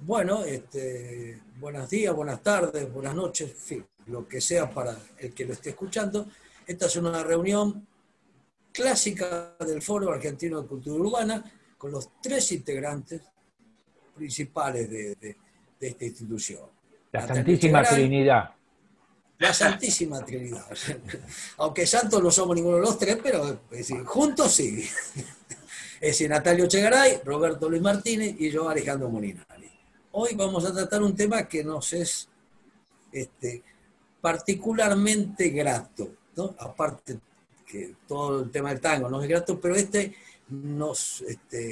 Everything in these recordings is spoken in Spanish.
Bueno, buenos días, buenas tardes, buenas noches, en fin, lo que sea para el que lo esté escuchando. Esta es una reunión clásica del Foro Argentino de Cultura Urbana con los tres integrantes principales de esta institución. La Natalio Santísima Echegaray, Trinidad. la Santísima Trinidad. Aunque santos no somos ninguno de los tres, pero es decir, juntos sí. Es decir, Natalio Echegaray, Roberto Luis Martínez y yo, Alejandro Molinari. Hoy vamos a tratar un tema que nos es particularmente grato, ¿no? Aparte que todo el tema del tango nos es grato, pero nos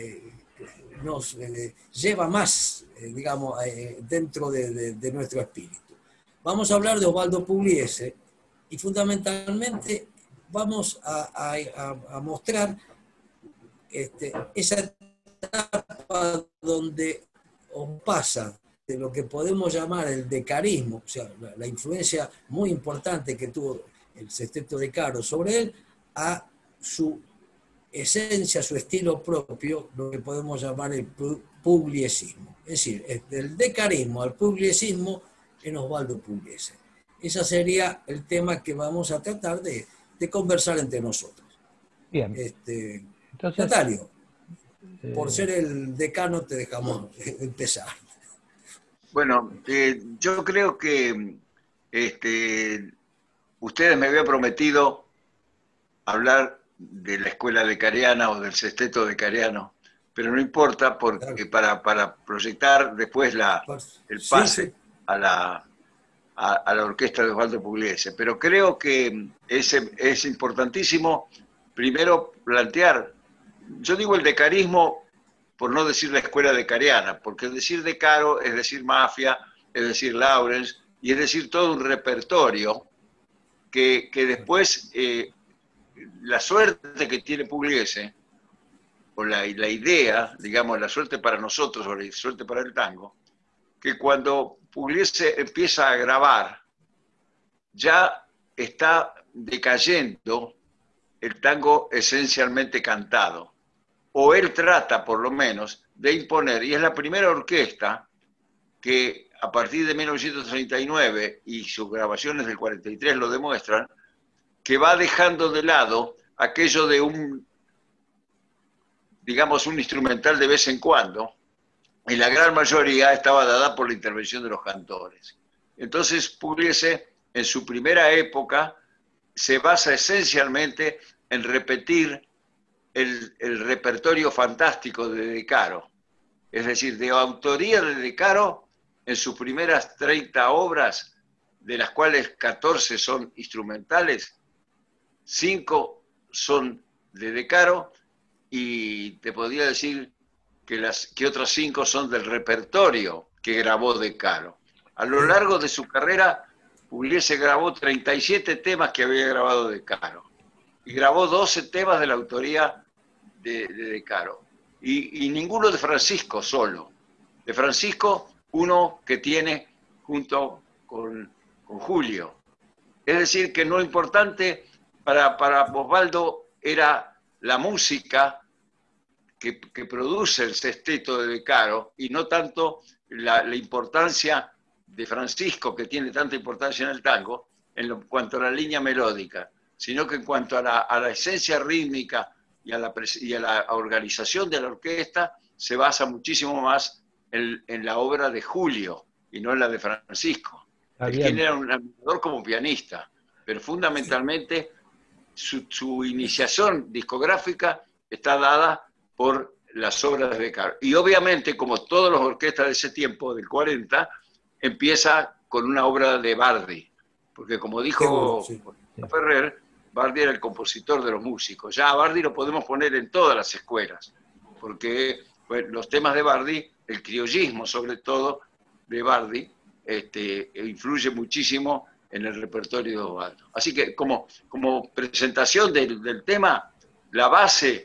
lleva más, digamos, dentro de nuestro espíritu. Vamos a hablar de Osvaldo Pugliese y fundamentalmente vamos a mostrar esa etapa donde os pasa de lo que podemos llamar el decarismo, o sea, la influencia muy importante que tuvo el sexteto de Caro sobre él, a su esencia, su estilo propio, lo que podemos llamar el pugliesismo. Es decir, del decarismo al pugliesismo en Osvaldo Pugliese. Ese sería el tema que vamos a tratar de conversar entre nosotros. Bien. Entonces, Natalio, por ser el decano te dejamos empezar. Bueno, yo creo que ustedes me habían prometido hablar de la escuela decariana o del sexteto decariano, pero no importa porque para proyectar después el pase sí. a la orquesta de Osvaldo Pugliese. Pero creo que es importantísimo primero plantear, yo digo el decarismo por no decir la escuela decariana, porque decir decaro es decir mafia, es decir Lawrence, y es decir todo un repertorio que después la suerte que tiene Pugliese, o la idea, digamos, la suerte para nosotros, o la suerte para el tango, que cuando Pugliese empieza a grabar, ya está decayendo el tango esencialmente cantado. O él trata, por lo menos, de imponer, y es la primera orquesta que a partir de 1939, y sus grabaciones del 43 lo demuestran, que va dejando de lado aquello de un instrumental de vez en cuando, y la gran mayoría estaba dada por la intervención de los cantores. Entonces Pugliese, en su primera época, se basa esencialmente en repetir el repertorio fantástico de De Caro. Es decir, de autoría de De Caro, en sus primeras 30 obras, de las cuales 14 son instrumentales, 5 son de De Caro, y te podría decir que otros 5 son del repertorio que grabó De Caro. A lo largo de su carrera, Pugliese grabó 37 temas que había grabado De Caro, y grabó 12 temas de la autoría de Caro. Y ninguno de Francisco solo. De Francisco, uno que tiene junto con Julio. Es decir, que lo importante para Osvaldo era la música que produce el sexteto de Caro, y no tanto la importancia de Francisco, que tiene tanta importancia en el tango, en cuanto a la línea melódica, sino que en cuanto a la esencia rítmica y a la organización de la orquesta, se basa muchísimo más en la obra de Julio y no en la de Francisco. Quien era un admirador como pianista, pero fundamentalmente su iniciación discográfica está dada por las obras de Caro. Y obviamente, como todas las orquestas de ese tiempo, del 40, empieza con una obra de Bardi, porque como dijo Ferrer, Bardi era el compositor de los músicos. Ya a Bardi lo podemos poner en todas las escuelas, porque los temas de Bardi, el criollismo sobre todo de Bardi, influye muchísimo en el repertorio de Osvaldo. Así que como presentación del tema, la base,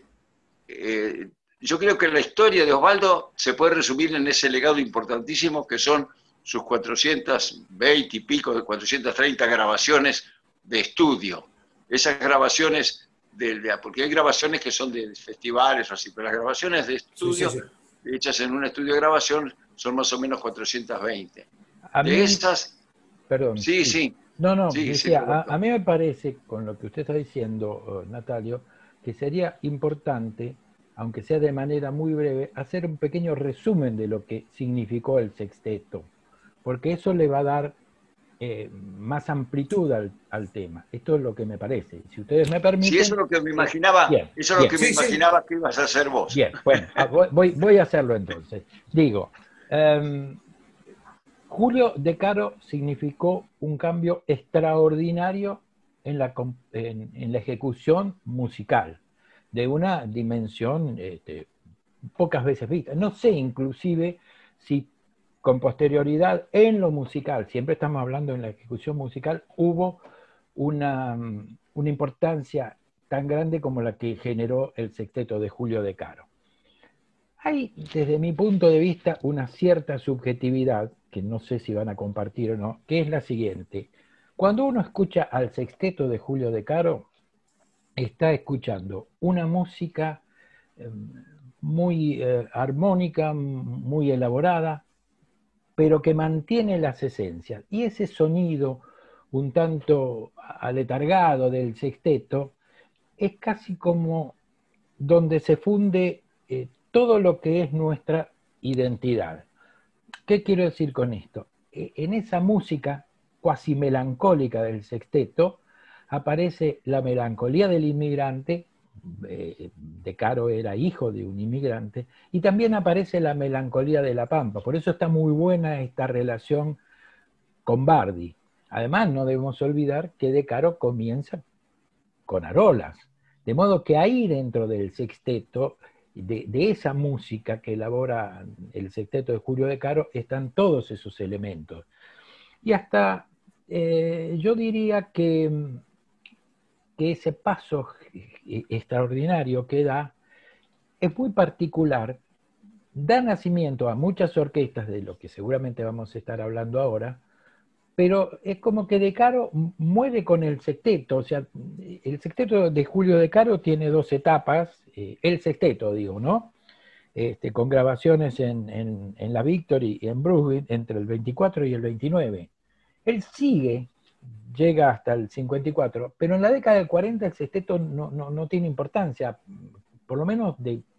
yo creo que la historia de Osvaldo se puede resumir en ese legado importantísimo que son sus 420 y pico, de 430 grabaciones de estudio. Esas grabaciones, porque hay grabaciones que son de festivales o así, pero las grabaciones de estudio, hechas en un estudio de grabación, son más o menos 420. A mí, De esas... perdón. Sí, sí. No, no, Sí, decía, sí, a mí me parece, con lo que usted está diciendo, Natalio, que sería importante, aunque sea de manera muy breve, hacer un pequeño resumen de lo que significó el sexteto, porque eso le va a dar más amplitud al tema. Esto es lo que me parece. Si ustedes me sí, permiten... eso es lo que me imaginaba, Bien, eso es lo bien. que me imaginaba que ibas a hacer vos. Bien, bueno, voy a hacerlo entonces. Digo, Julio De Caro significó un cambio extraordinario en la ejecución musical, de una dimensión pocas veces vista. No sé inclusive si con posterioridad en lo musical, siempre estamos hablando en la ejecución musical, hubo una importancia tan grande como la que generó el sexteto de Julio De Caro. Hay, desde mi punto de vista, una cierta subjetividad, que no sé si van a compartir o no, que es la siguiente. Cuando uno escucha al sexteto de Julio De Caro, está escuchando una música muy armónica, muy elaborada, pero que mantiene las esencias. Y ese sonido un tanto aletargado del sexteto es casi como donde se funde todo lo que es nuestra identidad. ¿Qué quiero decir con esto? En esa música cuasi melancólica del sexteto aparece la melancolía del inmigrante, De Caro era hijo de un inmigrante, y también aparece la melancolía de la Pampa. Por eso está muy buena esta relación con Bardi. Además, no debemos olvidar que De Caro comienza con Arolas. De modo que ahí dentro del sexteto, de esa música que elabora el sexteto de Julio De Caro, están todos esos elementos. Y hasta yo diría que ese paso extraordinario que da es muy particular, da nacimiento a muchas orquestas, de lo que seguramente vamos a estar hablando ahora, pero es como que De Caro muere con el sexteto. O sea, el sexteto de Julio De Caro tiene dos etapas, el sexteto digo, ¿no? Con grabaciones en la Victory y en Brunswick entre el 24 y el 29. Él sigue, llega hasta el 54, pero en la década del 40 el sexteto no tiene importancia, por lo menos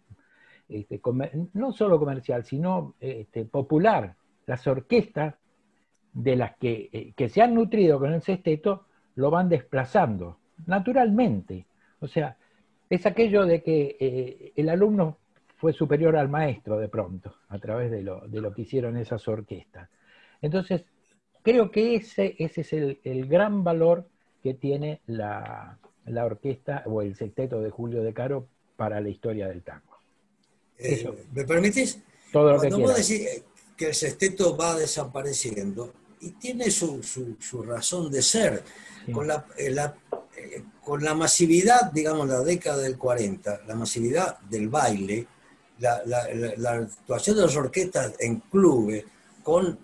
no solo comercial, sino popular. Las orquestas de las que se han nutrido con el sexteto lo van desplazando naturalmente. O sea, es aquello de que el alumno fue superior al maestro de pronto, a través de lo que hicieron esas orquestas. Entonces, creo que ese es el gran valor que tiene la orquesta o el sexteto de Julio De Caro para la historia del tango. ¿Me permitís? Todo lo Cuando que vos quieras. decís que el sexteto va desapareciendo, y tiene su razón de ser, sí. Con la masividad, digamos, la década del 40, la masividad del baile, la actuación de las orquestas en clubes, con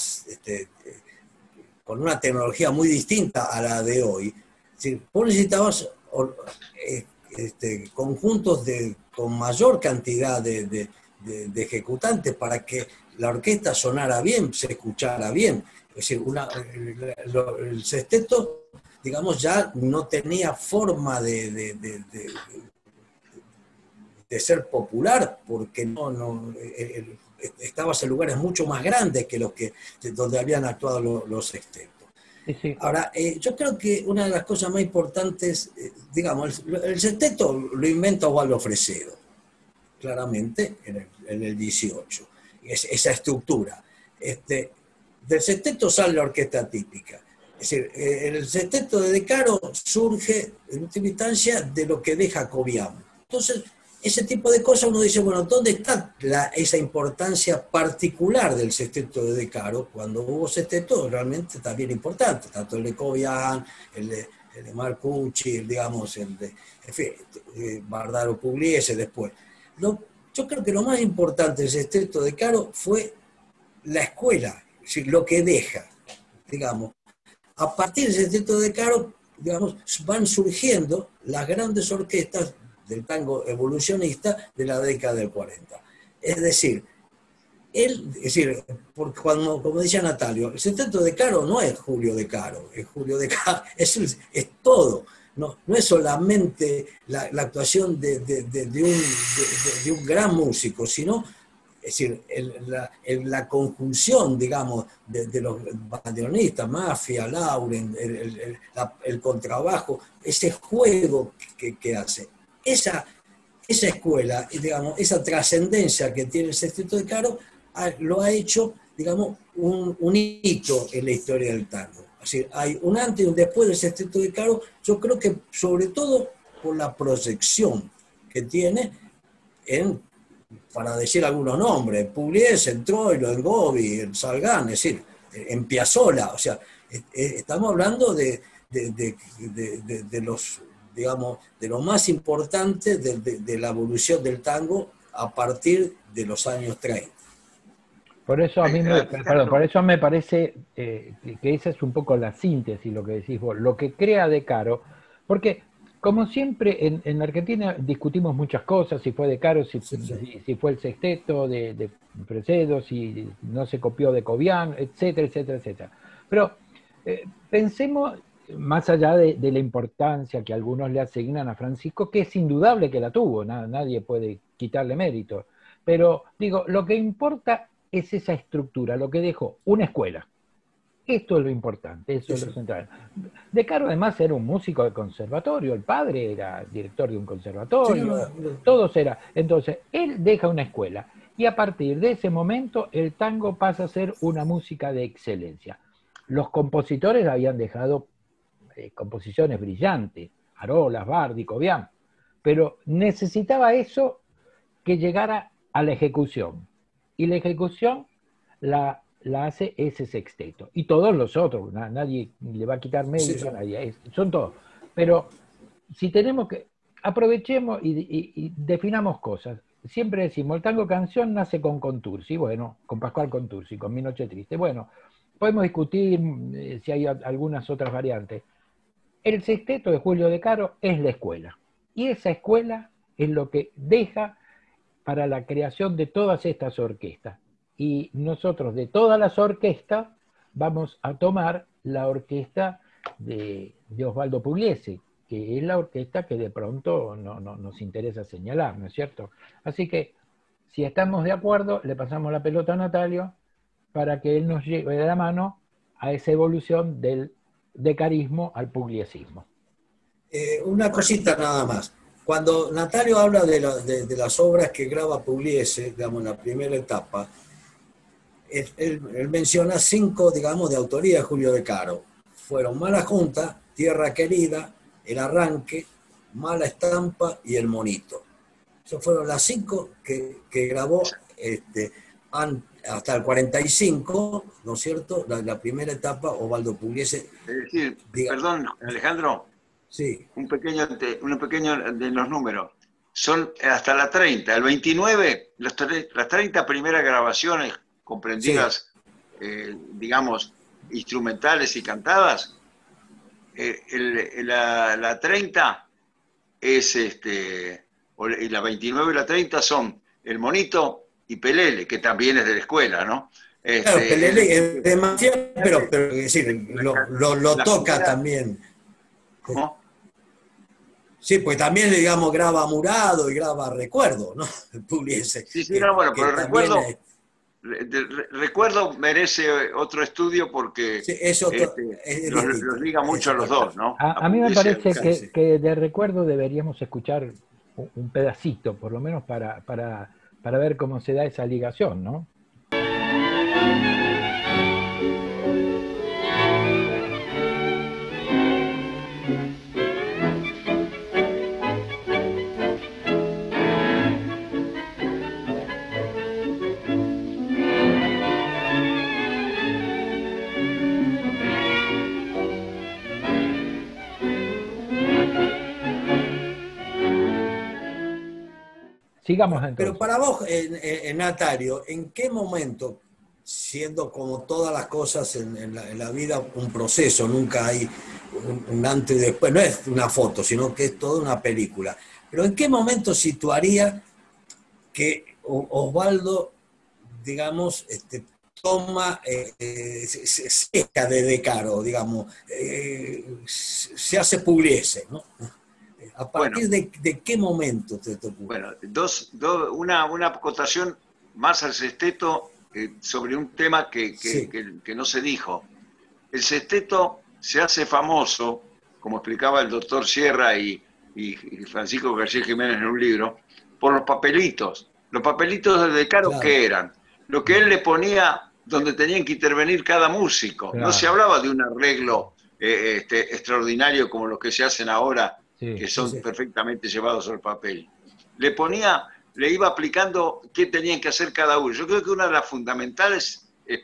con una tecnología muy distinta a la de hoy. Es decir, vos necesitabas conjuntos con mayor cantidad de ejecutantes para que la orquesta sonara bien, se escuchara bien. Es decir, el sexteto, digamos, ya no tenía forma de ser popular, porque estabas en lugares mucho más grandes que donde habían actuado los sextetos. Sí, sí. Ahora, yo creo que una de las cosas más importantes, digamos, el sexteto lo inventa Osvaldo Fresedo, claramente, en el 18, esa estructura. Del sexteto sale la orquesta típica. Es decir, el sexteto de Caro surge, en última instancia, de lo que deja Jacobian. Entonces, ese tipo de cosas uno dice, bueno, ¿dónde está esa importancia particular del sexteto de Caro? Cuando hubo sexteto realmente también importante, tanto el de Jacobian, el de Marcucci, digamos, en fin, Bardaro Pugliese después. Yo creo que lo más importante del sexteto de Caro fue la escuela, es decir, lo que deja, digamos. A partir del sexteto de Caro, digamos, van surgiendo las grandes orquestas del tango evolucionista de la década del 40. Es decir, él, es decir, porque cuando, como decía Natalio, el sexteto de Caro no es Julio de Caro, es Julio de Caro, es todo. No, no es solamente la actuación de un gran músico, sino, es decir, la conjunción, digamos, de los bandoneonistas, Mafia, Lauren, el contrabajo, ese juego que hace. Esa escuela, digamos, esa trascendencia que tiene el sexteto de Caro, lo ha hecho, digamos, un hito en la historia del tango. Así, hay un antes y un después del sexteto de Caro, yo creo que sobre todo por la proyección que tiene para decir algunos nombres, Pugliese, en Troilo, en Gobi, en Salgán, es decir, en Piazzolla, o sea, estamos hablando de los, digamos, de lo más importante de la evolución del tango a partir de los años 30. Por eso a mí por eso me parece que esa es un poco la síntesis, lo que decís vos, lo que crea De Caro, porque como siempre en Argentina discutimos muchas cosas, si fue De Caro, si fue el sexteto de Fresedo, si no se copió de Cobian, etcétera, etcétera, etcétera. Pero pensemos, más allá de la importancia que algunos le asignan a Francisco, que es indudable que la tuvo, nadie puede quitarle mérito, pero digo, lo que importa es esa estructura, lo que dejó, una escuela. Esto es lo importante, eso es lo central. De Caro además era un músico de conservatorio, el padre era director de un conservatorio, todos eran. Entonces, él deja una escuela y a partir de ese momento el tango pasa a ser una música de excelencia. Los compositores habían dejado composiciones brillantes, Arolas, Bardi, Cobian, pero necesitaba eso que llegara a la ejecución. Y la ejecución la hace ese sexteto. Y todos los otros, nadie le va a quitar mérito a nadie, son todos. Pero si tenemos que, aprovechemos y definamos cosas. Siempre decimos, el tango canción nace con Contursi, bueno, con Pascual Contursi, con Mi Noche Triste. Bueno, podemos discutir si hay algunas otras variantes. El sexteto de Julio De Caro es la escuela. Y esa escuela es lo que deja para la creación de todas estas orquestas. Y nosotros de todas las orquestas vamos a tomar la orquesta de Osvaldo Pugliese, que es la orquesta que de pronto nos interesa señalar, ¿no es cierto? Así que, si estamos de acuerdo, le pasamos la pelota a Natalio para que él nos lleve de la mano a esa evolución del decarismo al pugliesismo. Una cosita nada más. Cuando Natalio habla de las obras que graba Pugliese, digamos, en la primera etapa, él menciona 5, digamos, de autoría de Julio De Caro. Fueron Mala Junta, Tierra Querida, El Arranque, Mala Estampa y El Monito. Esas fueron las 5 que grabó hasta el 45, ¿no es cierto? La primera etapa, Osvaldo Pugliese. Es decir, perdón, Alejandro. Sí. Un pequeño de los números. Son hasta la 30. El 29, las 30 primeras grabaciones comprendidas, digamos, instrumentales y cantadas, la 30 es, y la 29 y la 30 son El Monito y Pelele, que también es de la escuela, ¿no? Claro, Pelele es demasiado, pero es decir, lo toca primera, también. ¿Cómo? Sí, pues también, digamos, graba Murado y graba Recuerdo, ¿no? Pugliese. Sí, no, bueno, pero Recuerdo merece otro estudio porque sí, eso los liga mucho a los dos, ¿no? A mí me parece que de Recuerdo deberíamos escuchar un pedacito, por lo menos para ver cómo se da esa ligación, ¿no? Sigamos entonces. Pero para vos, Natalio, ¿en qué momento, siendo como todas las cosas en la vida un proceso, nunca hay un antes y después, no es una foto, sino que es toda una película, pero ¿en qué momento situaría que Osvaldo digamos, toma, se echa de Caro, digamos, se hace Pugliese, ¿no? ¿A partir de qué momento te ocurre? Bueno, una acotación más al sexteto sobre un tema que no se dijo. El sexteto se hace famoso, como explicaba el doctor Sierra y Francisco García Jiménez en un libro, por los papelitos. Los papelitos de Caro, claro. ¿Qué eran? Lo que él le ponía donde tenían que intervenir cada músico. Claro. No se hablaba de un arreglo extraordinario como los que se hacen ahora, que son perfectamente llevados al papel. Le iba aplicando qué tenían que hacer cada uno. Yo creo que una de las fundamentales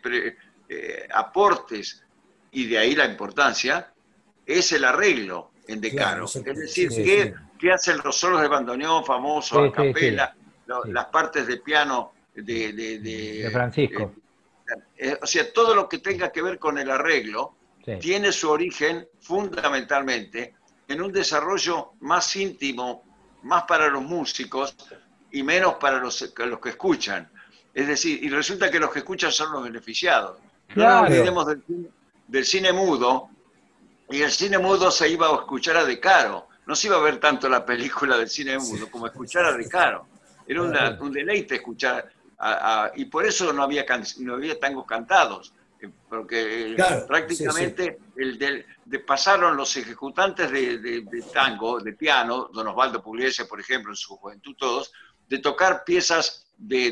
aportes, y de ahí la importancia, es el arreglo en De Caro. Claro, es decir, ¿qué hacen los solos de bandoneón famosos, a capela, las partes de piano de Francisco? O sea, todo lo que tenga que ver con el arreglo tiene su origen fundamentalmente en un desarrollo más íntimo, más para los músicos y menos para los que escuchan. Es decir, y resulta que los que escuchan son los beneficiados. Claro. No nos olvidemos del cine mudo, y el cine mudo se iba a escuchar a De Caro. No se iba a ver tanto la película del cine mudo como escuchar a De Caro. Era un deleite escuchar y por eso no había tangos cantados, porque prácticamente pasaron los ejecutantes de tango, de piano, don Osvaldo Pugliese, por ejemplo, en su juventud todos, de tocar piezas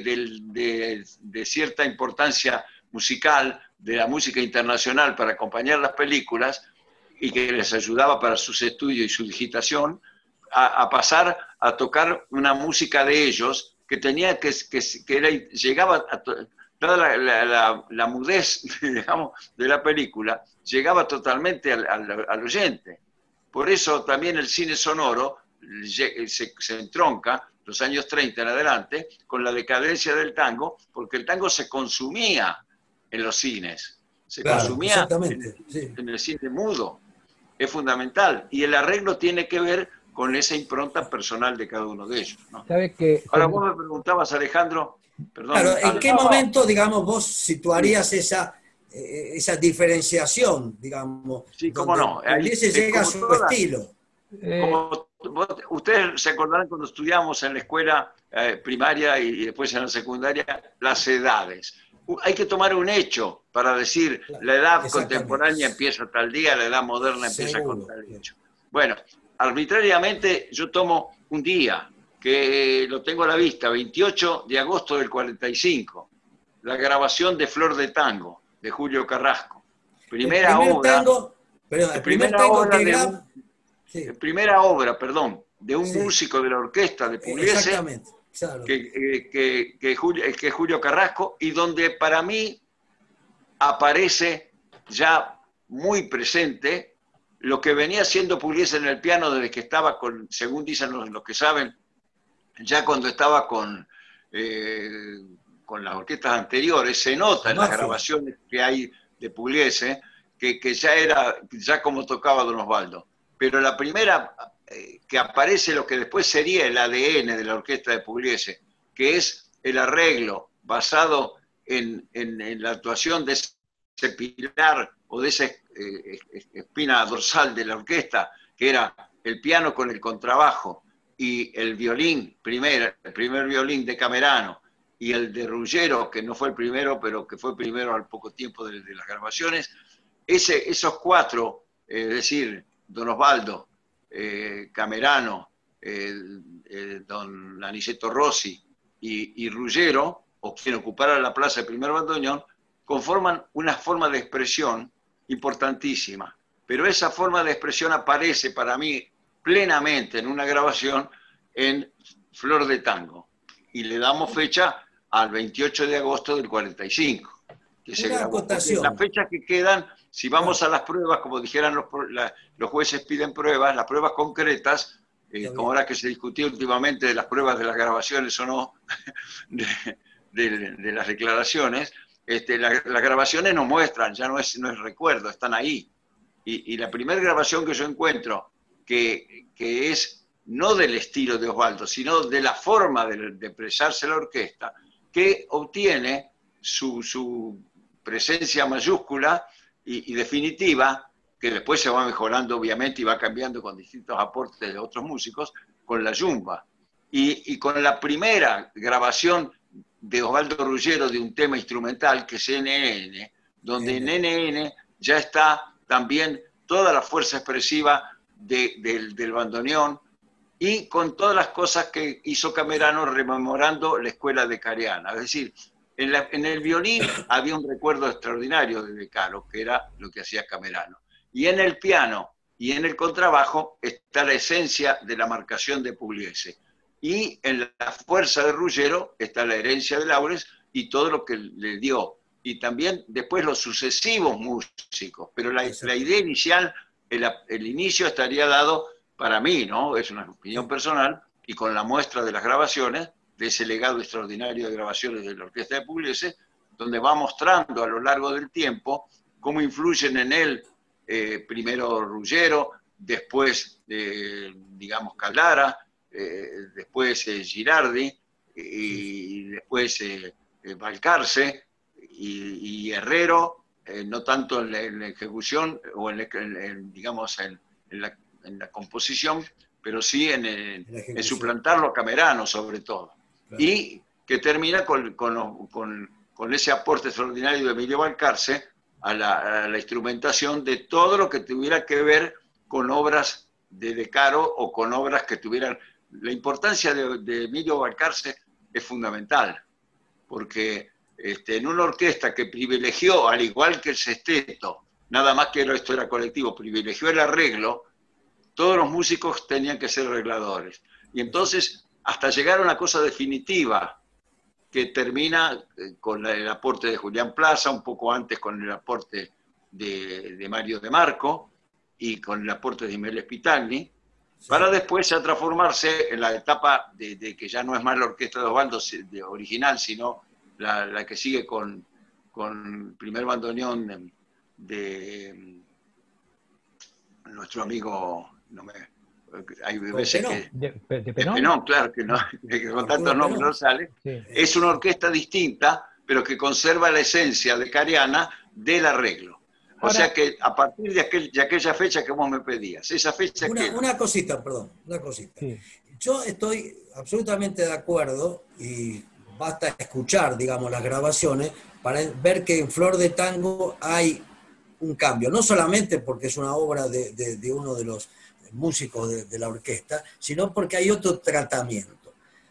de cierta importancia musical, de la música internacional para acompañar las películas, y que les ayudaba para sus estudios y su digitación, a pasar a tocar una música de ellos que tenía llegaba a toda la mudez, digamos, de la película, llegaba totalmente al oyente. Por eso también el cine sonoro se entronca los años 30 en adelante con la decadencia del tango, porque el tango se consumía en los cines, se consumía en el cine mudo. Es fundamental, y el arreglo tiene que ver con esa impronta personal de cada uno de ellos, ¿no? Ahora vos me preguntabas, Alejandro, perdón. Claro, ¿en qué momento, digamos, vos situarías esa diferenciación, digamos? Sí, cómo no. Pugliese llega a su estilo. Ustedes se acordarán cuando estudiamos en la escuela primaria y después en la secundaria las edades. Hay que tomar un hecho para decir la edad contemporánea empieza tal día, la edad moderna empieza con tal hecho. Bueno, arbitrariamente yo tomo un día, que lo tengo a la vista, 28 de agosto del 45, la grabación de Flor de Tango, de Julio Carrasco. Primera obra de un músico de la orquesta de Pugliese, claro. que es Julio Carrasco, y donde para mí aparece ya muy presente lo que venía haciendo Pugliese en el piano desde que estaba según dicen los que saben, ya cuando estaba con las orquestas anteriores. Se nota en las grabaciones que hay de Pugliese que ya como tocaba don Osvaldo. Pero la primera que aparece lo que después sería el ADN de la orquesta de Pugliese, que es el arreglo basado en la actuación de ese pilar o de esa espina dorsal de la orquesta, que era el piano con el contrabajo y el violín, el primer violín de Camerano, y el de Ruggiero, que no fue el primero, pero que fue primero al poco tiempo de las grabaciones. Esos cuatro, es decir, don Osvaldo, Camerano, don Aniceto Rossi y Ruggiero, o quien ocupara la plaza de primer bandoneón, conforman una forma de expresión importantísima. Pero esa forma de expresión aparece para mí plenamente en una grabación en Flor de Tango. Y le damos fecha al 28 de agosto del 45, que se grabó. Las fechas que quedan, si vamos a las pruebas, como dijeran los jueces piden pruebas, las pruebas concretas, como ahora que se discutió últimamente de las pruebas de las grabaciones o no, de las declaraciones, las grabaciones nos muestran, ya no es recuerdo, están ahí. Y la primera grabación que yo encuentro, que es no del estilo de Osvaldo, sino de la forma de expresarse la orquesta, que obtiene su presencia mayúscula y definitiva, que después se va mejorando obviamente y va cambiando con distintos aportes de otros músicos, con la yumba. Y con la primera grabación de Osvaldo Ruggiero de un tema instrumental, que es NN, donde en NN ya está también toda la fuerza expresiva del bandoneón, y con todas las cosas que hizo Camerano rememorando la escuela de Cariana. Es decir, en el violín había un recuerdo extraordinario de De Caro, que era lo que hacía Camerano. Y en el piano y en el contrabajo está la esencia de la marcación de Pugliese. Y en la fuerza de Ruggiero está la herencia de Laures y todo lo que le dio. Y también después los sucesivos músicos. Pero la idea inicial, el inicio estaría dado, para mí, ¿no? Es una opinión personal, y con la muestra de las grabaciones, de ese legado extraordinario de grabaciones de la orquesta de Pugliese, donde va mostrando a lo largo del tiempo cómo influyen en él primero Ruggiero, después, digamos, Callara, después Girardi, y después Valcarce y Herrero, no tanto en la ejecución o digamos, en la composición, pero sí en suplantarlo a Camerano sobre todo. Claro. Y que termina con ese aporte extraordinario de Emilio Valcarce a la instrumentación de todo lo que tuviera que ver con obras de De Caro o con obras que tuvieran... La importancia de Emilio Valcarce es fundamental, porque en una orquesta que privilegió, al igual que el sexteto, nada más que esto era colectivo, privilegió el arreglo, todos los músicos tenían que ser arregladores. Y entonces, hasta llegar a una cosa definitiva, que termina con el aporte de Julián Plaza, un poco antes con el aporte de Mario De Marco, y con el aporte de Ismael Spitagni, sí, para después ya transformarse en la etapa de que ya no es más la orquesta de Osvaldo original, sino la que sigue con el primer bandoneón de nuestro amigo... hay veces que... ¿De Penón? Penón, claro, que no, que con tantos nombres no sale. Sí. Es una orquesta distinta, pero que conserva la esencia de Cariana del arreglo. O sea que a partir de aquella fecha que vos me pedías, esa fecha una cosita, perdón, una cosita. Sí. Yo estoy absolutamente de acuerdo, y basta escuchar, digamos, las grabaciones para ver que en Flor de Tango hay un cambio. No solamente porque es una obra de uno de los músicos de la orquesta, sino porque hay otro tratamiento.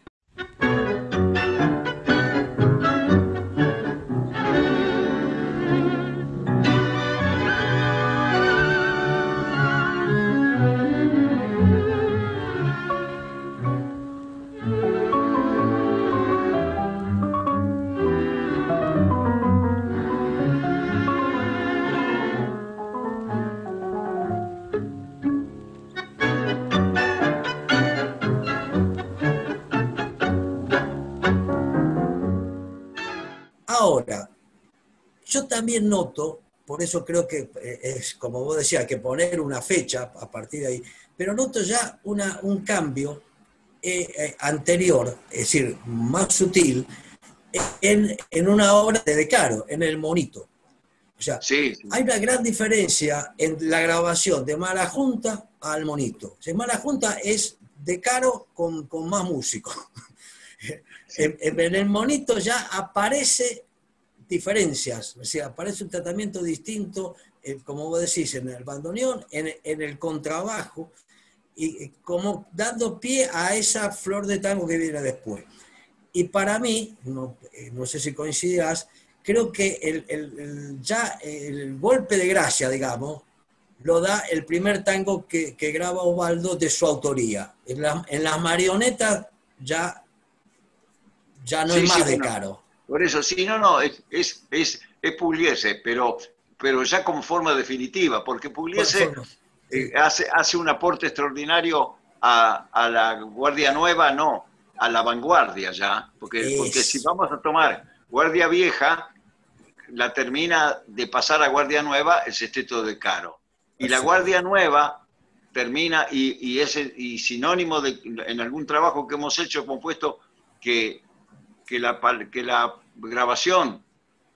Ahora, yo también noto, por eso creo que es, como vos decías, que poner una fecha a partir de ahí, pero noto ya un cambio anterior, es decir, más sutil, en una obra de De Caro, en El Monito. O sea, sí. Hay una gran diferencia en la grabación de Mala Junta al Monito. O sea, Mala Junta es De Caro con más músicos. En El Monito ya aparece diferencias, o sea, aparece un tratamiento distinto, como vos decís, en el bandoneón, en el contrabajo, y como dando pie a esa Flor de Tango que viene después. Y para mí, no sé si coincidirás, creo que el golpe de gracia, digamos, lo da el primer tango que graba Osvaldo de su autoría. En las marionetas ya no es más De Caro. Por eso, sí, no, es Pugliese, pero ya como forma definitiva, porque Pugliese hace un aporte extraordinario a la Guardia Nueva, no, a la vanguardia ya, porque si vamos a tomar Guardia Vieja, la termina de pasar a Guardia Nueva el sexteto de Caro. Y la Guardia Nueva termina, y sinónimo en algún trabajo que hemos hecho, hemos puesto que la grabación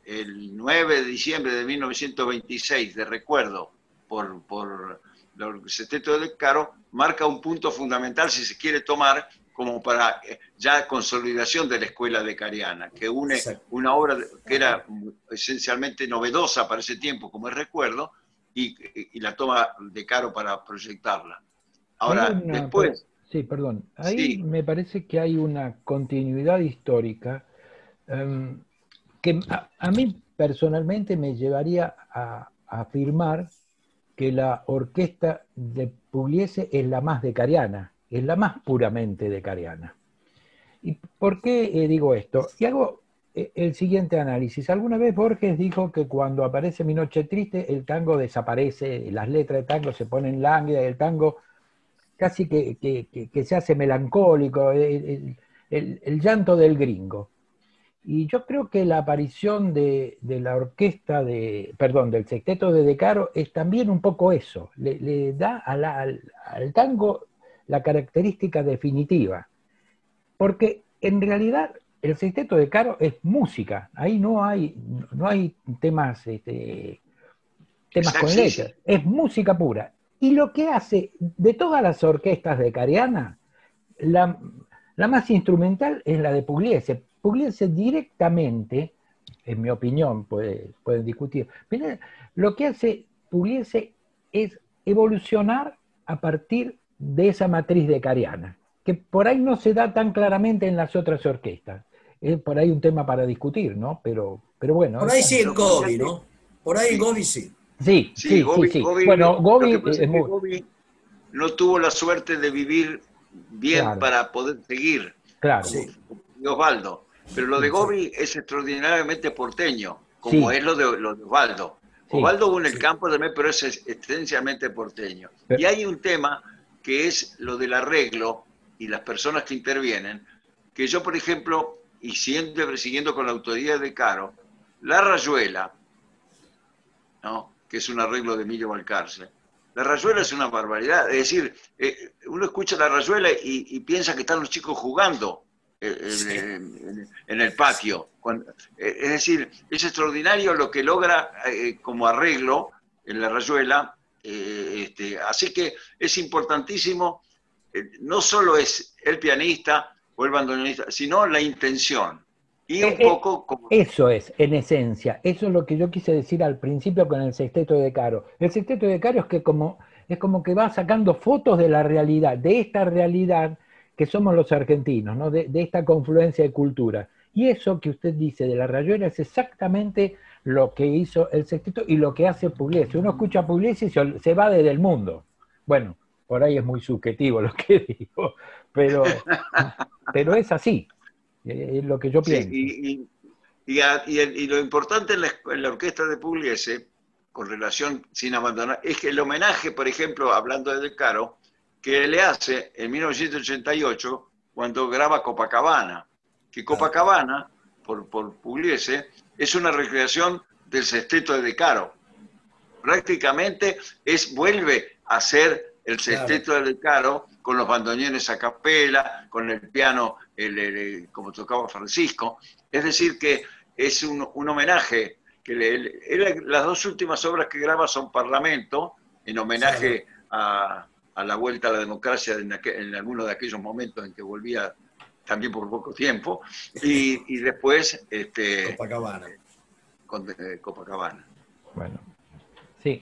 el 9 de diciembre de 1926, de recuerdo, por el Sexteto de Caro, marca un punto fundamental, si se quiere tomar, como para ya consolidación de la escuela decariana, que une una obra que era esencialmente novedosa para ese tiempo, como es recuerdo, y la toma de Caro para proyectarla. Ahora, después... Sí, perdón. Ahí sí. me parece que hay una continuidad histórica que a mí personalmente me llevaría a afirmar que la orquesta de Pugliese es la más decariana, es la más puramente decariana. ¿Y por qué digo esto? Y hago el siguiente análisis. Alguna vez Borges dijo que cuando aparece Mi Noche Triste, el tango desaparece, las letras de tango se ponen lánguidas, el tango casi que se hace melancólico, el llanto del gringo. Y yo creo que la aparición de la orquesta del Sexteto de De Caro es también un poco eso, le da al tango la característica definitiva, porque en realidad el Sexteto de Caro es música, ahí no hay temas con letras, es música pura. Y lo que hace de todas las orquestas decarianas, la más instrumental es la de Pugliese. Pugliese directamente, en mi opinión, pueden discutir, pero lo que hace Pugliese es evolucionar a partir de esa matriz decariana, que por ahí no se da tan claramente en las otras orquestas. Es por ahí un tema para discutir, ¿no? Pero bueno. Por ahí sí el Gobi, ¿no? Por ahí el Gobi sí. Sí. Bueno, Gobi no tuvo la suerte de vivir bien, claro, para poder seguir. Claro. Como Osvaldo. Pero lo de Gobi es extraordinariamente porteño, como es lo de Osvaldo. Osvaldo en el campo también, pero es esencialmente porteño. Y hay un tema que es lo del arreglo y las personas que intervienen, que yo, por ejemplo, y siempre siguiendo con la autoría de Caro, La Rayuela, ¿no?, que es un arreglo de Emilio Valcarce. La Rayuela es una barbaridad, es decir, uno escucha La Rayuela y piensa que están los chicos jugando en el patio. Es decir, es extraordinario lo que logra como arreglo en La Rayuela, así que es importantísimo, no solo es el pianista o el bandoneonista, sino la intención. Y un poco como... Eso es, en esencia, eso es lo que yo quise decir al principio con el Sexteto de Caro. El Sexteto de Caro es como que va sacando fotos de la realidad, de esta realidad que somos los argentinos, ¿no? De esta confluencia de cultura. Y eso que usted dice de La Rayuela es exactamente lo que hizo el Sexteto y lo que hace Pugliese. Uno escucha a Pugliese y se va desde el mundo. Bueno, por ahí es muy subjetivo lo que digo, pero es así. Es lo que yo pienso. Sí, y lo importante en la orquesta de Pugliese, con relación sin abandonar, es que el homenaje, por ejemplo, hablando de Caro, que le hace en 1988 cuando graba Copacabana, que Copacabana, por Pugliese, es una recreación del Sexteto de De Caro. Prácticamente vuelve a ser el Sexteto de De Caro, con los bandoneones a capela, con el piano como tocaba Francisco. Es decir, que es un homenaje. Las dos últimas obras que graba son Parlamento, en homenaje a la vuelta a la democracia en algunos de aquellos momentos en que volvía también por poco tiempo, y después Copacabana. Copacabana. Bueno, sí.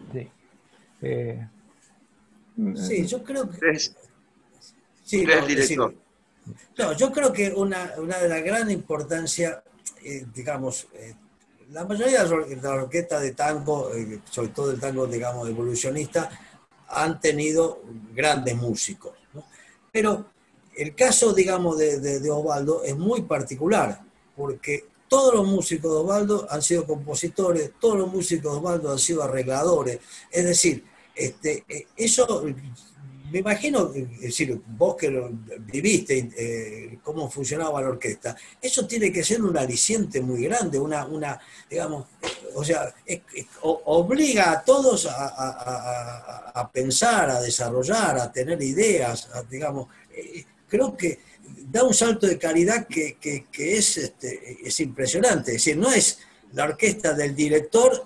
Sí, yo creo que... Sí, no, yo creo que una de las grandes importancias, digamos, la mayoría de las orquestas de tango, sobre todo el tango, digamos, evolucionista, han tenido grandes músicos, ¿no? Pero el caso, digamos, de Osvaldo es muy particular, porque todos los músicos de Osvaldo han sido compositores, todos los músicos de Osvaldo han sido arregladores, es decir, eso, me imagino, es decir, vos que viviste cómo funcionaba la orquesta, eso tiene que ser un aliciente muy grande, digamos, o sea, obliga a todos a pensar, a desarrollar, a tener ideas, digamos, creo que da un salto de calidad que es impresionante, es decir, no es la orquesta del director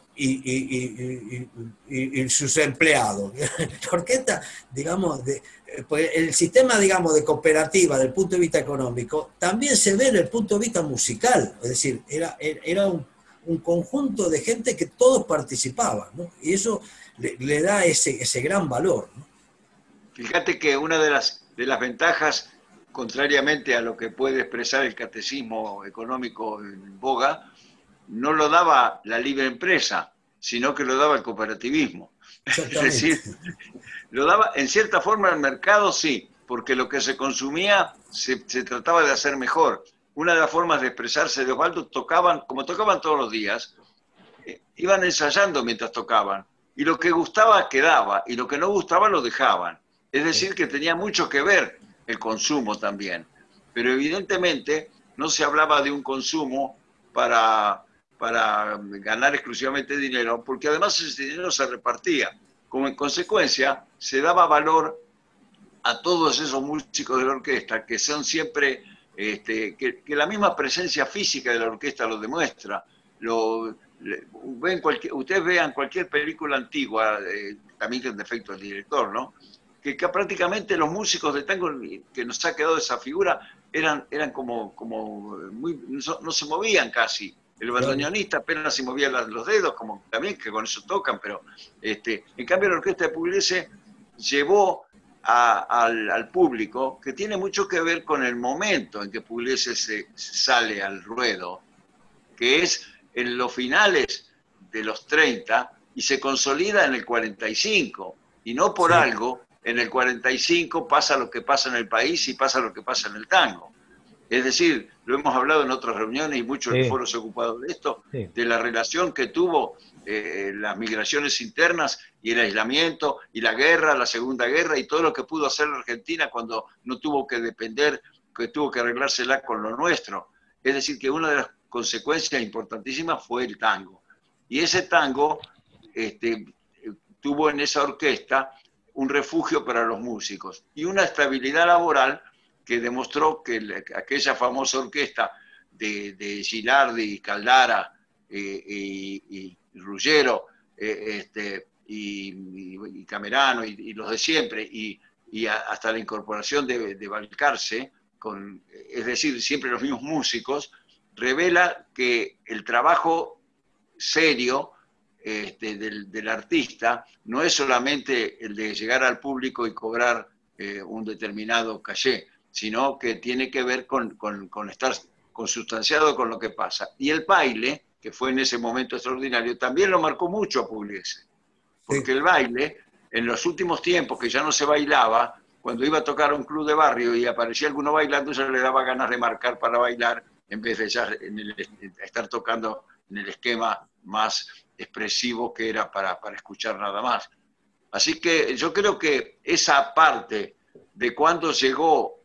y sus empleados. La orquesta, digamos, pues el sistema, digamos, de cooperativa, del punto de vista económico, también se ve desde el punto de vista musical. Es decir, era un conjunto de gente que todos participaban, ¿no? Y eso le da ese gran valor, ¿no? Fíjate que una de las ventajas, contrariamente a lo que puede expresar el catecismo económico en boga, no lo daba la libre empresa, sino que lo daba el cooperativismo. Es decir, lo daba en cierta forma el mercado, sí, porque lo que se consumía se trataba de hacer mejor. Una de las formas de expresarse de Osvaldo, como tocaban todos los días, iban ensayando mientras tocaban, y lo que gustaba quedaba, y lo que no gustaba lo dejaban. Es decir, que tenía mucho que ver el consumo también, pero evidentemente no se hablaba de un consumo para ganar exclusivamente dinero, porque además ese dinero se repartía. Como en consecuencia, se daba valor a todos esos músicos de la orquesta, que son siempre, que la misma presencia física de la orquesta lo demuestra. Ustedes vean cualquier película antigua, también que es defecto del director, ¿no? Que prácticamente los músicos de tango, que nos ha quedado esa figura, eran como muy, no se movían casi. El bandoneonista apenas se movía los dedos, como también que con eso tocan, pero en cambio la orquesta de Pugliese llevó al público, que tiene mucho que ver con el momento en que Pugliese se sale al ruedo, que es en los finales de los 30 y se consolida en el 45, y no por algo, en el 45 pasa lo que pasa en el país y pasa lo que pasa en el tango. Es decir, lo hemos hablado en otras reuniones y muchos de los foros ocupados de esto, de la relación que tuvo las migraciones internas y el aislamiento y la guerra, la Segunda Guerra y todo lo que pudo hacer la Argentina cuando no tuvo que depender, que tuvo que arreglársela con lo nuestro. Es decir, que una de las consecuencias importantísimas fue el tango. Y ese tango tuvo en esa orquesta un refugio para los músicos y una estabilidad laboral que demostró que aquella famosa orquesta de Gilardi, Caldara y Ruggiero y Camerano y los de siempre, y hasta la incorporación de Balcarce, es decir, siempre los mismos músicos, revela que el trabajo serio del artista no es solamente el de llegar al público y cobrar un determinado caché, sino que tiene que ver con estar consustanciado con lo que pasa. Y el baile, que fue en ese momento extraordinario, también lo marcó mucho a Pugliese, porque el baile, en los últimos tiempos que ya no se bailaba, cuando iba a tocar a un club de barrio y aparecía alguno bailando, ya le daba ganas de marcar para bailar, en vez de ya estar tocando en el esquema más expresivo que era para escuchar nada más. Así que yo creo que esa parte de cuando llegó,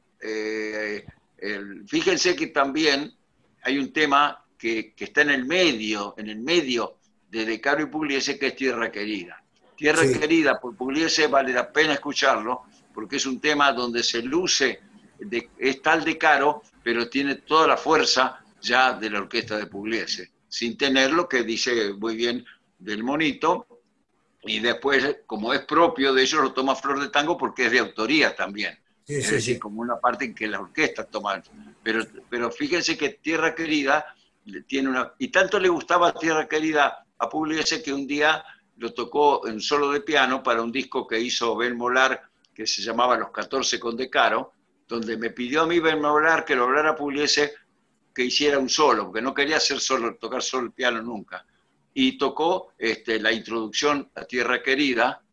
fíjense que también hay un tema que está en el medio de De Caro y Pugliese, que es Tierra Querida. Tierra Querida por Pugliese vale la pena escucharlo, porque es un tema donde se luce, es tal De Caro, pero tiene toda la fuerza ya de la orquesta de Pugliese, sin tener lo que dice muy bien del Monito, y después, como es propio de ellos, lo toma Flor de Tango porque es de autoría también. Es decir, como una parte en que la orquesta toma. Pero fíjense que Tierra Querida tiene una... Y tanto le gustaba Tierra Querida a Pugliese que un día lo tocó en solo de piano para un disco que hizo Ben Molar, que se llamaba Los 14 con De Caro, donde me pidió a mí Ben Molar que lo hablara Pugliese, que hiciera un solo, porque no quería tocar solo el piano nunca. Y tocó la introducción a Tierra Querida,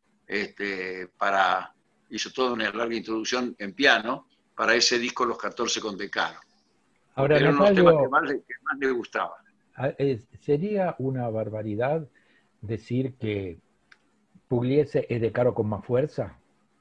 hizo toda una larga introducción en piano para ese disco Los 14 con De Caro. Ahora, eran unos temas que más le gustaban. ¿Sería una barbaridad decir que Pugliese es De Caro con más fuerza?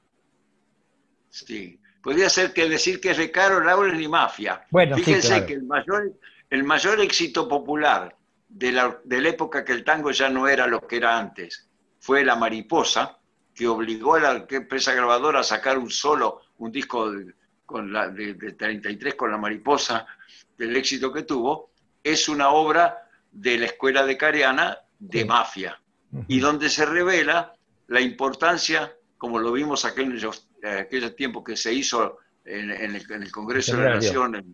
Sí. Podría ser que decir que es De Caro, Laurel y Mafia. Bueno, fíjense, sí, claro, que el mayor éxito popular de la época que el tango ya no era lo que era antes fue La Mariposa, que obligó a la empresa grabadora a sacar un disco de 33 con La Mariposa, del éxito que tuvo. Es una obra de la escuela decariana de mafia, y donde se revela la importancia, como lo vimos aquellos tiempos que se hizo en el Congreso de la Nación,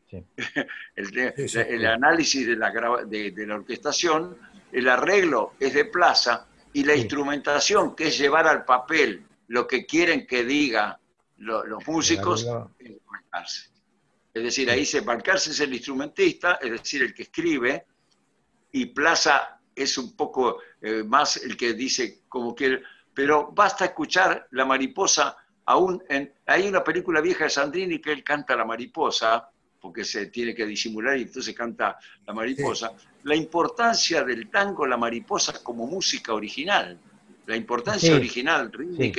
el análisis de la orquestación, el arreglo es de plaza, y la instrumentación, que es llevar al papel lo que quieren que diga los músicos, es Balcarce. Es decir, ahí Balcarce es el instrumentista, es decir, el que escribe, y Plaza es un poco más el que dice como quiere, pero basta escuchar La Mariposa. Hay una película vieja de Sandrini que él canta La Mariposa, porque se tiene que disimular y entonces canta La Mariposa. Sí. La importancia del tango La Mariposa como música original, la importancia original, rítmica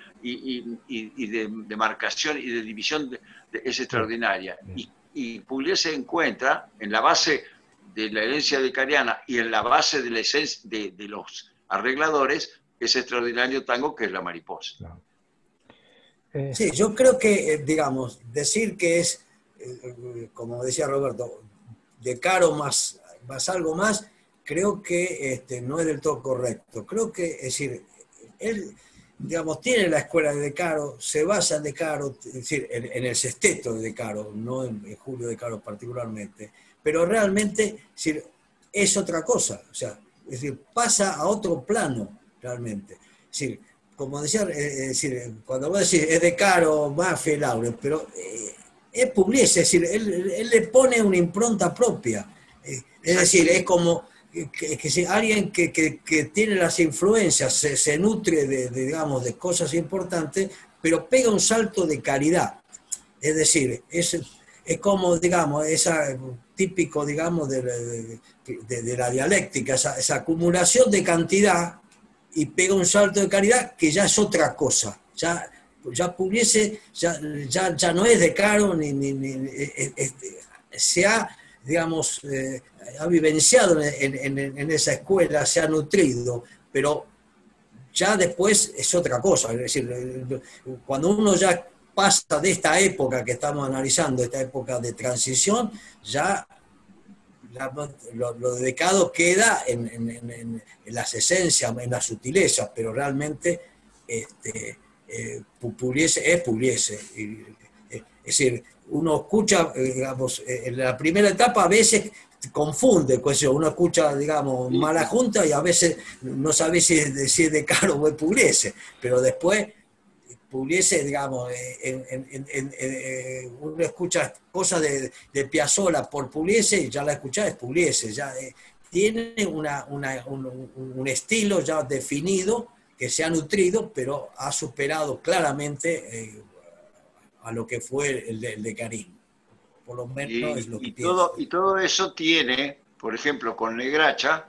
y de marcación y de división es extraordinaria. Y Pugliese encuentra en la base de la herencia decariana y en la base de la esencia de los arregladores ese extraordinario tango que es La Mariposa. Claro. Sí, yo creo que, digamos, decir que es, como decía Roberto, De Caro más algo más, creo que no es del todo correcto. Creo que, es decir, él, digamos, tiene la escuela de De Caro, se basa en De Caro, es decir, en el sexteto de De Caro, no en Julio De Caro particularmente, pero realmente, es decir, es otra cosa, o sea, es decir, pasa a otro plano, realmente. Es decir, como decía, es decir, cuando vos decís es De Caro, Mafia y Laurel, pero es Pugliese, es decir, él le pone una impronta propia. Es decir, es como que si alguien que tiene las influencias, se nutre digamos, de cosas importantes, pero pega un salto de calidad. Es decir, es como, digamos, esa típico, digamos, de la dialéctica, esa acumulación de cantidad y pega un salto de calidad que ya es otra cosa. Ya Pugliese ya no es De Caro, se ha, digamos, ha vivenciado en esa escuela, se ha nutrido, pero ya después es otra cosa. Es decir, cuando uno ya pasa de esta época que estamos analizando, esta época de transición, ya lo de Caro queda en las esencias, en las sutilezas, pero realmente Pugliese es Pugliese. Es decir, uno escucha, digamos, en la primera etapa a veces confunde, pues uno escucha, digamos, Mala Junta y a veces no sabe si es De Caro o es Pugliese, pero después Pugliese, digamos, uno escucha cosas de Piazzolla por Pugliese y ya la escuchás, es Pugliese, ya tiene un estilo ya definido que se ha nutrido, pero ha superado claramente a lo que fue el decarismo. Por lo menos es lo que pienso. Y todo eso tiene, por ejemplo, con Negracha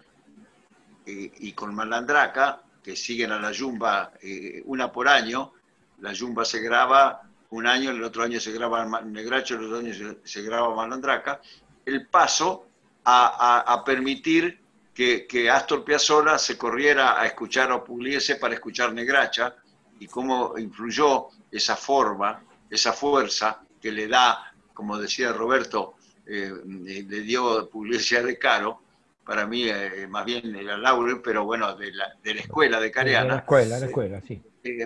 y con Malandraca, que siguen a la Yumba una por año. La Yumba se graba un año, el otro año se graba Negracha, el otro año se graba Malandraca. El paso a permitir que Astor Piazzolla se corriera a escuchar a Pugliese para escuchar Negracha, y cómo influyó esa forma, esa fuerza que le da, como decía Roberto, le dio Pugliese a De Caro. Para mí, más bien era Laurel, pero bueno, de la escuela decariana. De la escuela, sí.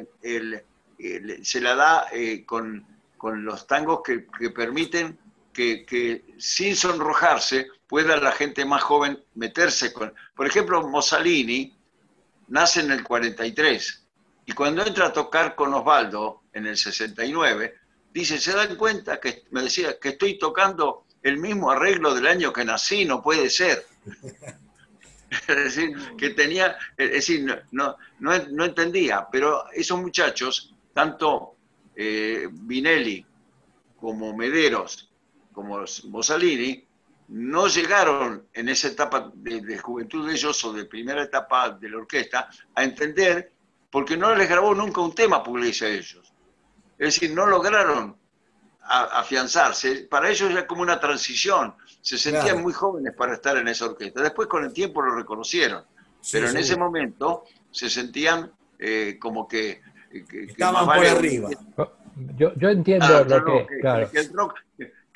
Se la da con los tangos que permiten que sin sonrojarse pueda la gente más joven meterse con... Por ejemplo, Mossalini nace en el 43 y cuando entra a tocar con Osvaldo en el 69, dice, ¿se dan cuenta que me decía que estoy tocando el mismo arreglo del año que nací? No puede ser. Es decir, que tenía, es decir, no entendía, pero esos muchachos, tanto Vinelli como Mederos, como Mossalini, no llegaron en esa etapa de juventud de ellos o de primera etapa de la orquesta a entender, porque no les grabó nunca un tema Pugliese a ellos. Es decir, no lograron afianzarse. Para ellos era como una transición. Se sentían muy jóvenes para estar en esa orquesta. Después con el tiempo lo reconocieron. Pero en ese momento se sentían como que estaban por arriba. Yo entiendo lo que... Claro.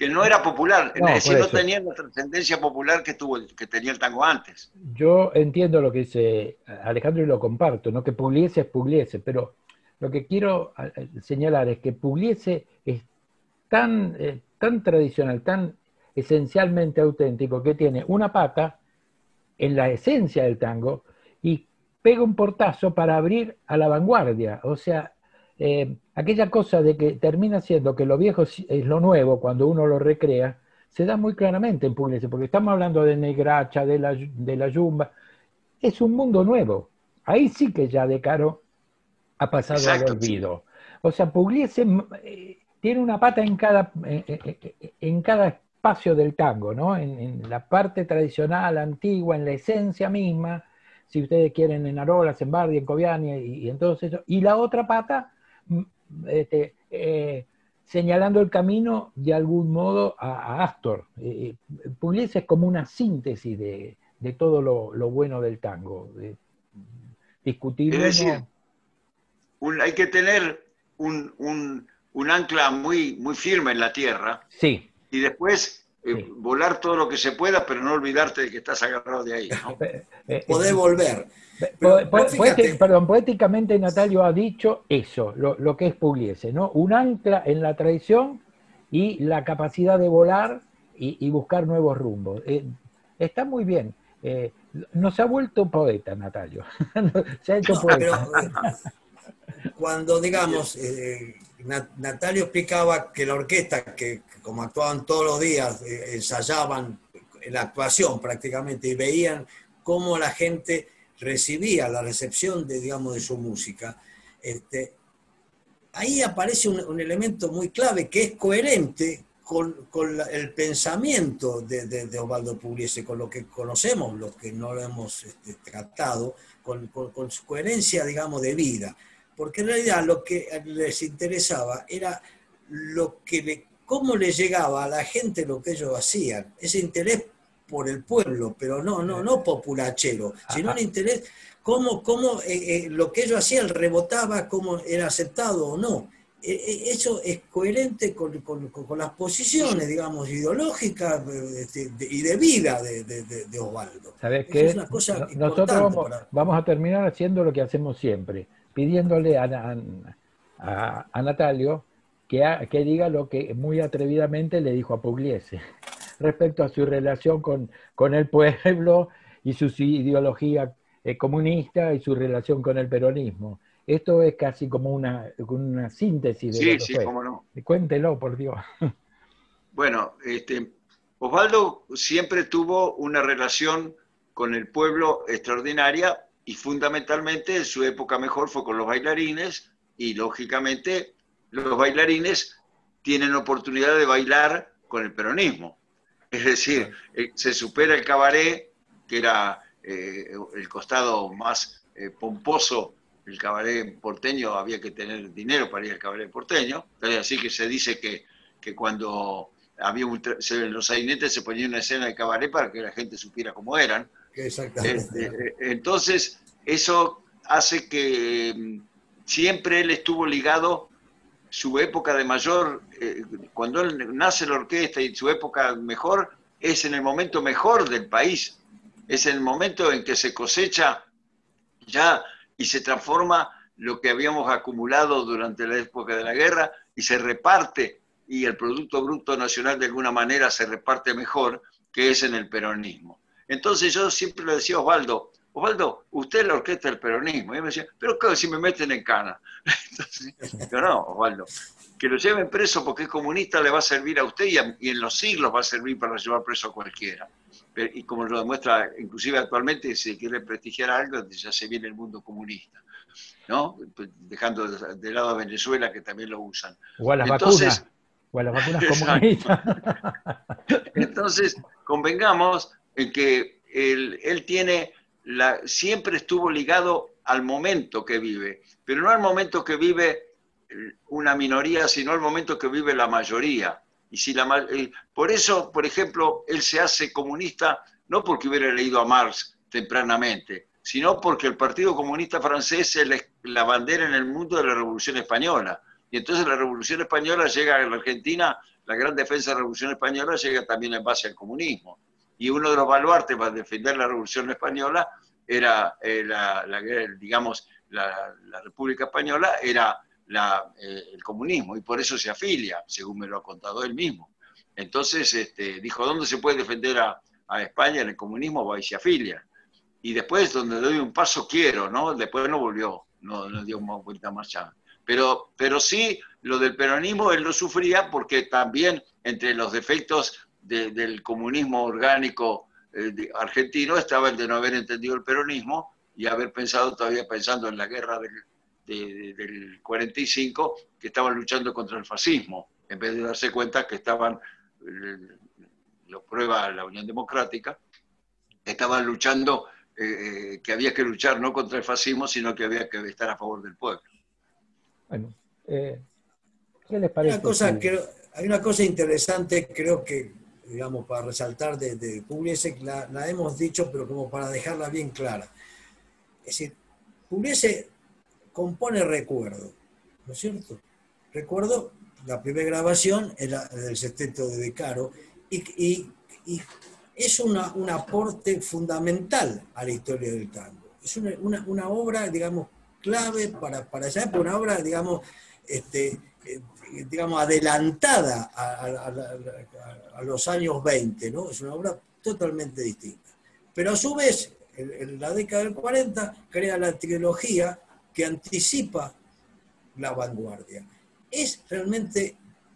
que no era popular, No, es decir, por no eso. tenía la trascendencia popular que tenía el tango antes. Yo entiendo lo que dice Alejandro y lo comparto, ¿no? Que Pugliese es Pugliese, pero lo que quiero señalar es que Pugliese es tan tradicional, tan esencialmente auténtico, que tiene una pata en la esencia del tango y pega un portazo para abrir a la vanguardia. O sea, aquella cosa de que termina siendo que lo viejo es lo nuevo cuando uno lo recrea, se da muy claramente en Pugliese, porque estamos hablando de Negracha, de la Yumba. Es un mundo nuevo. Ahí sí que ya De Caro ha pasado al Exacto, sí. olvido. O sea, Pugliese tiene una pata en cada espacio del tango, ¿no? En la parte tradicional, antigua, en la esencia misma, si ustedes quieren, en Arolas, en Bardi, en Coviani y en todo eso. Y la otra pata, este, señalando el camino de algún modo a Astor. Pugliese es como una síntesis de todo lo bueno del tango. Es Discutible, decir, ¿no? hay que tener un ancla muy, muy firme en la tierra Sí, y después sí. volar todo lo que se pueda, pero no olvidarte de que estás agarrado de ahí, ¿no? Poder volver. Pero vos fíjate, Perdón, poéticamente Natalio ha dicho eso, lo que es Pugliese, ¿no? Un ancla en la tradición y la capacidad de volar y buscar nuevos rumbos. Está muy bien. Nos ha vuelto poeta, Natalio. Se ha hecho no, pero poeta. cuando, Muy bien. digamos, Natalio explicaba que la orquesta, que como actuaban todos los días, ensayaban la actuación prácticamente y veían cómo la gente recibía la recepción de, digamos, de su música, ahí aparece un elemento muy clave que es coherente con el pensamiento de Osvaldo Pugliese, con lo que conocemos, lo que no lo hemos tratado, con su coherencia, digamos, de vida. Porque en realidad lo que les interesaba era cómo le llegaba a la gente lo que ellos hacían, ese interés por el pueblo, pero no populachero, sino el interés, cómo lo que ellos hacían rebotaba, cómo era aceptado o no. Eso es coherente con las posiciones, digamos, ideológicas y de vida de Osvaldo. ¿Sabes Eso es qué? una cosa Nosotros importante para... vamos a terminar haciendo lo que hacemos siempre, pidiéndole a Natalio que diga lo que muy atrevidamente le dijo a Pugliese respecto a su relación con el pueblo y su ideología comunista y su relación con el peronismo. Esto es casi como una síntesis de lo Sí, que sí, fue. cómo no. Cuéntelo, por Dios. Bueno, Osvaldo siempre tuvo una relación con el pueblo extraordinaria y fundamentalmente su época mejor fue con los bailarines y lógicamente los bailarines tienen oportunidad de bailar con el peronismo. Es decir, se supera el cabaret, que era el costado más pomposo. El cabaret porteño, había que tener dinero para ir al cabaret porteño, así que se dice que cuando había los sainetes se ponía una escena de cabaret para que la gente supiera cómo eran. Exactamente. Entonces, eso hace que siempre él estuvo ligado, su época de mayor, cuando él nace la orquesta y su época mejor, es en el momento mejor del país, es en el momento en que se cosecha ya y se transforma lo que habíamos acumulado durante la época de la guerra y se reparte, y el Producto Bruto Nacional de alguna manera se reparte mejor, que es en el peronismo. Entonces yo siempre le decía a Osvaldo, usted es la orquesta del peronismo. Y él me decía, pero claro, si me meten en cana. Entonces, yo no, Osvaldo, que lo lleven preso porque es comunista le va a servir a usted y en los siglos va a servir para llevar preso a cualquiera. Y como lo demuestra, inclusive actualmente, si quiere prestigiar algo, ya se viene el mundo comunista, ¿no? Dejando de lado a Venezuela, que también lo usan. O a las Entonces, vacunas. O a las vacunas comunistas. Entonces, convengamos en que él tiene siempre estuvo ligado al momento que vive, pero no al momento que vive una minoría, sino al momento que vive la mayoría. Y si por eso, por ejemplo, él se hace comunista no porque hubiera leído a Marx tempranamente, sino porque el Partido Comunista Francés es la bandera en el mundo de la Revolución Española. Y entonces la Revolución Española llega a la Argentina la gran defensa de la Revolución Española llega también en base al comunismo. Y uno de los baluartes para defender la Revolución Española era, digamos, la República Española era el comunismo, y por eso se afilia, según me lo ha contado él mismo. Entonces dijo, ¿dónde se puede defender a España? En el comunismo, va y se afilia. Y después, donde doy un paso, quiero, ¿no? Después no volvió, no dio vuelta más allá. Pero sí, lo del peronismo él lo sufría, porque también entre los defectos del comunismo orgánico argentino estaba el de no haber entendido el peronismo y haber pensado, todavía pensando en la guerra del 45, que estaban luchando contra el fascismo, en vez de darse cuenta que estaban, lo prueba la Unión Democrática, estaban luchando, que había que luchar no contra el fascismo, sino que había que estar a favor del pueblo. Bueno, ¿qué les parece? Hay una cosa interesante, creo que, digamos, para resaltar de Pugliese, la hemos dicho, pero como para dejarla bien clara. Es decir, Pugliese compone recuerdo, ¿no es cierto? Recuerdo, la primera grabación era del sexteto de De Caro, y es un aporte fundamental a la historia del tango. Es una obra, digamos, clave para allá, una obra, digamos, digamos adelantada a los años 20, ¿no? Es una obra totalmente distinta. Pero a su vez, en la década del 40, crea la trilogía que anticipa la vanguardia. Es realmente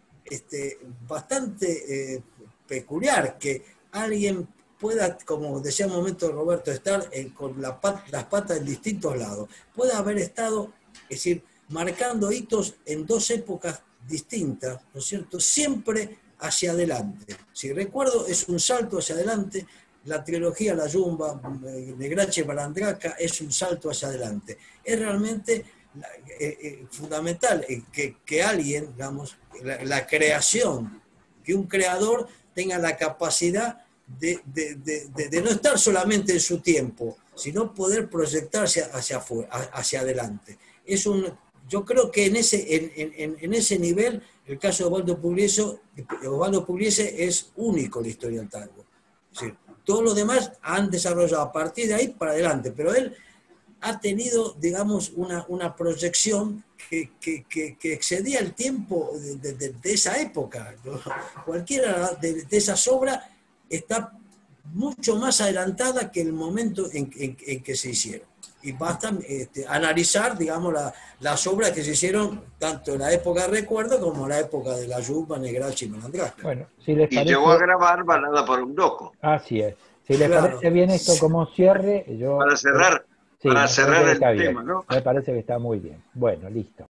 bastante peculiar que alguien pueda, como decía un momento Roberto, estar con las patas en distintos lados, pueda haber estado, es decir, marcando hitos en dos épocas distintas, ¿no es cierto?, siempre hacia adelante. Si recuerdo, es un salto hacia adelante, la trilogía La Yumba, Negrache Barandraca, es un salto hacia adelante. Es realmente fundamental que alguien, digamos, la creación, que un creador tenga la capacidad de no estar solamente en su tiempo, sino poder proyectarse hacia adelante. Yo creo que en ese nivel, el caso de Osvaldo Pugliese es único en la historia del tango. Es decir, todos los demás han desarrollado a partir de ahí para adelante, pero él ha tenido, digamos, una proyección que excedía el tiempo de esa época. Cualquiera de esas obras está mucho más adelantada que el momento en que se hicieron. Y basta analizar, digamos, las obras que se hicieron tanto en la época de Recuerdo como en la época de La Yumba, Negrache y Malandrasca. Bueno, si les parece... Y llegó a grabar Balada por un loco. Así es. Si les parece bien esto como cierre, yo... Para cerrar el tema, ¿no? Me parece que está muy bien. Bueno, listo.